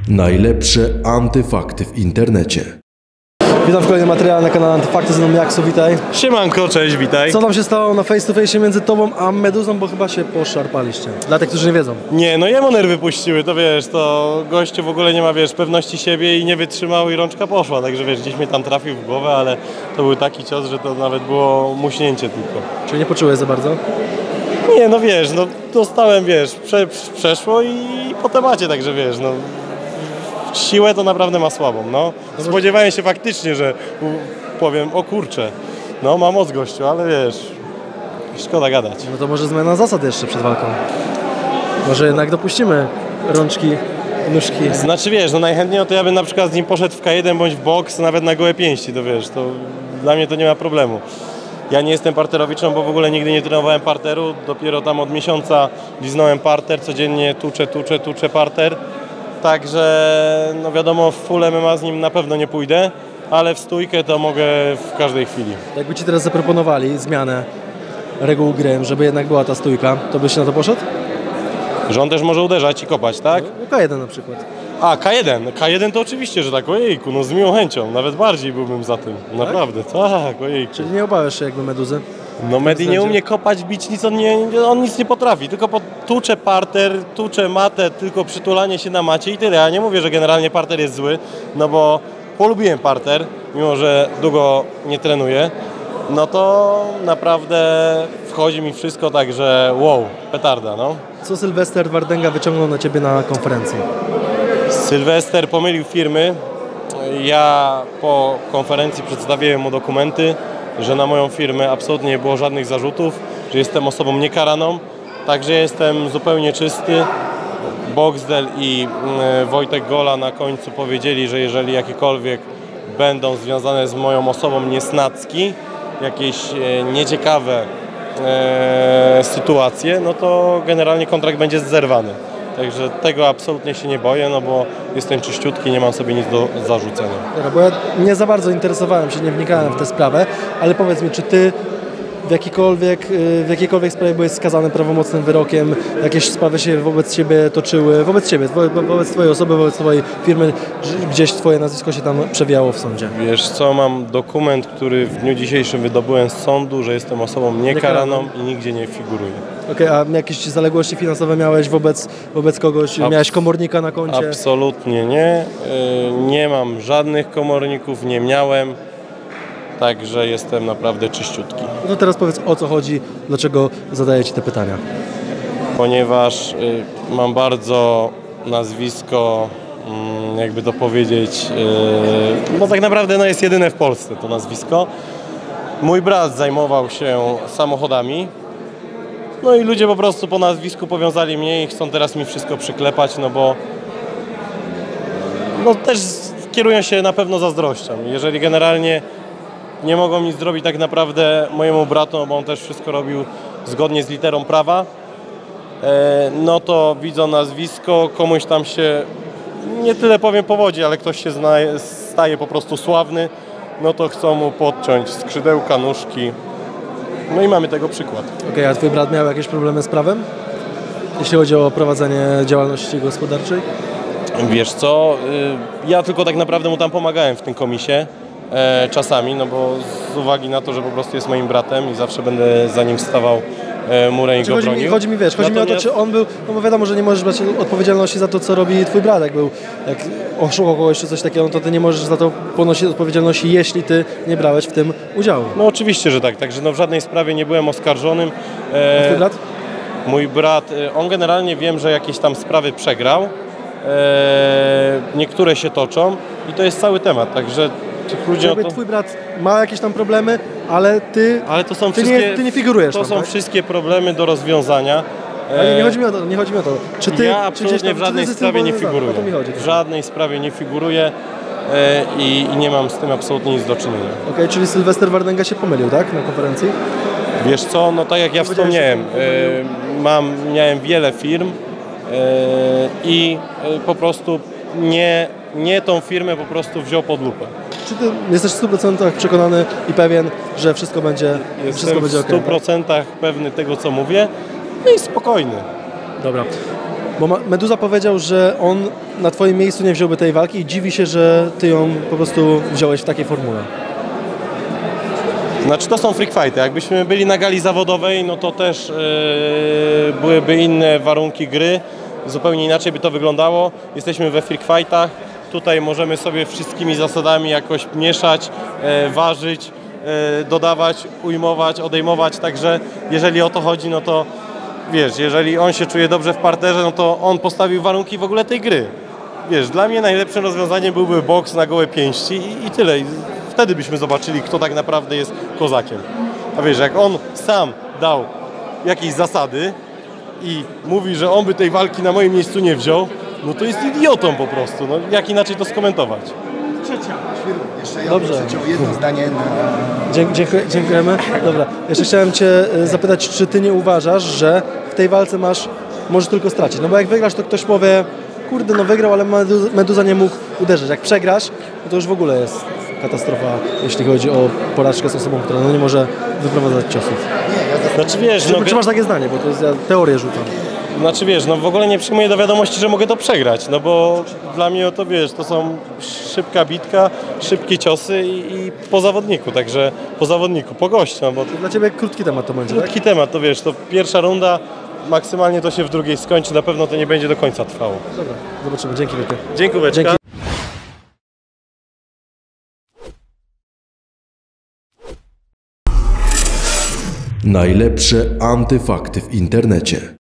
Najlepsze antyfakty w internecie. Witam w kolejnym materiale na kanale Antyfakty, z nami Jaksu, witaj. Siemanko, cześć, witaj. Co tam się stało na face to face między tobą a Meduzą, bo chyba się poszarpaliście. Dla tych, którzy nie wiedzą. Nie, no jemu nerwy puściły, to wiesz, to gościu w ogóle nie ma, wiesz, pewności siebie i nie wytrzymał i rączka poszła, także wiesz, gdzieś mnie tam trafił w głowę, ale to był taki cios, że to nawet było muśnięcie tylko. Czyli nie poczułeś za bardzo? Nie, no wiesz, no dostałem, wiesz, przeszło i po temacie, także wiesz, no siłę to naprawdę ma słabą, no. Spodziewałem się faktycznie, że powiem, o kurczę, no ma moc gościu, ale wiesz, szkoda gadać. No to może zmiana zasad jeszcze przed walką. Może jednak dopuścimy rączki, nóżki. Znaczy wiesz, no najchętniej no to ja bym na przykład z nim poszedł w K1 bądź w boks, nawet na gołe pięści, to wiesz, to dla mnie to nie ma problemu. Ja nie jestem parterowiczem, bo w ogóle nigdy nie trenowałem parteru, dopiero tam od miesiąca liznąłem parter, codziennie tuczę parter. Także no wiadomo, w full MMA z nim na pewno nie pójdę, ale w stójkę to mogę w każdej chwili. Jakby ci teraz zaproponowali zmianę reguł gry, żeby jednak była ta stójka, to byś na to poszedł? Że on też może uderzać i kopać, tak? No, K1 na przykład. A, K1. K1 to oczywiście, że tak, ojejku, no z miłą chęcią, nawet bardziej byłbym za tym, naprawdę, tak, ojejku. Czyli nie obawiasz się jakby Meduzy? No Medi nie umie kopać, bić, on nic nie potrafi, tylko tucze parter, tucze matę, tylko przytulanie się na macie i tyle. Ja nie mówię, że generalnie parter jest zły, no bo polubiłem parter, mimo że długo nie trenuję, no to naprawdę wchodzi mi wszystko, także wow, petarda, no. Co Sylwester Wardęga wyciągnął na ciebie na konferencji? Sylwester pomylił firmy, ja po konferencji przedstawiłem mu dokumenty, że na moją firmę absolutnie nie było żadnych zarzutów, że jestem osobą niekaraną, także jestem zupełnie czysty. Boxdel i Wojtek Gola na końcu powiedzieli, że jeżeli jakiekolwiek będą związane z moją osobą niesnacki, jakieś nieciekawe sytuacje, no to generalnie kontrakt będzie zerwany. Także tego absolutnie się nie boję, no bo jestem czyściutki, nie mam sobie nic do zarzucenia. Dobra, bo ja nie za bardzo interesowałem się, nie wnikałem w tę sprawę, ale powiedz mi, czy ty w jakiejkolwiek sprawie byłeś skazany prawomocnym wyrokiem, jakieś sprawy się wobec ciebie toczyły, wobec ciebie, wobec twojej osoby, wobec twojej firmy, gdzieś twoje nazwisko się tam przewijało w sądzie? Wiesz co, mam dokument, który w dniu dzisiejszym wydobyłem z sądu, że jestem osobą niekaraną i nigdzie nie figuruję. Okej, a jakieś zaległości finansowe miałeś wobec kogoś? Miałeś komornika na koncie? Absolutnie nie. Nie mam żadnych komorników, nie miałem. Także jestem naprawdę czyściutki. No to teraz powiedz, o co chodzi, dlaczego zadaję ci te pytania. Ponieważ mam bardzo nazwisko, jakby to powiedzieć, no tak naprawdę no jest jedyne w Polsce to nazwisko. Mój brat zajmował się samochodami. No i ludzie po prostu po nazwisku powiązali mnie i chcą teraz mi wszystko przyklepać, no bo no też kierują się na pewno zazdrością. Jeżeli generalnie nie mogą nic zrobić tak naprawdę mojemu bratu, bo on też wszystko robił zgodnie z literą prawa, no to widzą nazwisko, komuś tam się, nie tyle powiem powodzi, ale ktoś się staje po prostu sławny, no to chcą mu podciąć skrzydełka, nóżki. No i mamy tego przykład. Okej, a twój brat miał jakieś problemy z prawem, jeśli chodzi o prowadzenie działalności gospodarczej? Wiesz co, ja tylko tak naprawdę mu tam pomagałem w tym komisie czasami, no bo z uwagi na to, że po prostu jest moim bratem i zawsze będę za nim stawał murem i go bronił. Chodzi mi o to, czy on był, no bo wiadomo, że nie możesz brać odpowiedzialności za to, co robi twój brat, jak oszukał kogoś czy coś takiego, no to ty nie możesz za to ponosić odpowiedzialności, jeśli ty nie brałeś w tym udziału. No oczywiście, że tak, także no w żadnej sprawie nie byłem oskarżonym. A twój brat? Mój brat, on generalnie wiem, że jakieś tam sprawy przegrał, niektóre się toczą i to jest cały temat, także tych ludzi... Twój brat ma jakieś tam problemy, ale ty nie figurujesz to tam, są tak? wszystkie problemy do rozwiązania. Ale nie chodzi mi o to. Czy ty, ja absolutnie w żadnej sprawie nie figuruję. W żadnej sprawie nie figuruję i nie mam z tym absolutnie nic do czynienia. Okej, czyli Sylwester Wardęga się pomylił, tak? Na konferencji? Wiesz co, no tak jak ja wspomniałem, miałem wiele firm i po prostu nie tą firmę po prostu wziął pod lupę. Czy ty jesteś w 100% przekonany i pewien, że wszystko będzie ok? Jestem w 100% pewny tego, co mówię, no i spokojny. Dobra. Bo Meduza powiedział, że on na twoim miejscu nie wziąłby tej walki i dziwi się, że ty ją po prostu wziąłeś w takiej formule. Znaczy to są freak fighty. Jakbyśmy byli na gali zawodowej, no to też byłyby inne warunki gry. Zupełnie inaczej by to wyglądało. Jesteśmy we freak fightach. Tutaj możemy sobie wszystkimi zasadami jakoś mieszać, ważyć, dodawać, ujmować, odejmować. Także jeżeli o to chodzi, no to wiesz, jeżeli on się czuje dobrze w parterze, no to on postawił warunki w ogóle tej gry. Wiesz, dla mnie najlepszym rozwiązaniem byłby boks na gołe pięści i tyle. Wtedy byśmy zobaczyli, kto tak naprawdę jest kozakiem. A wiesz, jak on sam dał jakieś zasady i mówi, że on by tej walki na moim miejscu nie wziął, no to jest idiotą po prostu. No, jak inaczej to skomentować? Dobrze. Jedno zdanie na... Dziękujemy. Dobra, jeszcze chciałem cię zapytać, czy ty nie uważasz, że w tej walce możesz tylko stracić? No bo jak wygrasz, to ktoś powie, kurde, no wygrał, ale Meduza nie mógł uderzyć. Jak przegrasz, no to już w ogóle jest katastrofa, jeśli chodzi o porażkę z osobą, która nie może wyprowadzać ciosów. Znaczy wiesz, Czy masz takie zdanie, bo to jest, ja teorię rzucam. Znaczy wiesz, no w ogóle nie przyjmuję do wiadomości, że mogę to przegrać, no bo dla mnie to wiesz, to są szybka bitka, szybkie ciosy i po zawodniku, także po zawodniku, po gościu. No bo Dla ciebie krótki temat to będzie, tak? krótki temat, to wiesz, to pierwsza runda, maksymalnie to się w drugiej skończy, na pewno to nie będzie do końca trwało. Dobra, zobaczymy. Dzięki wielkie. Dziękuję. Dzięki. Najlepsze antyfakty w internecie.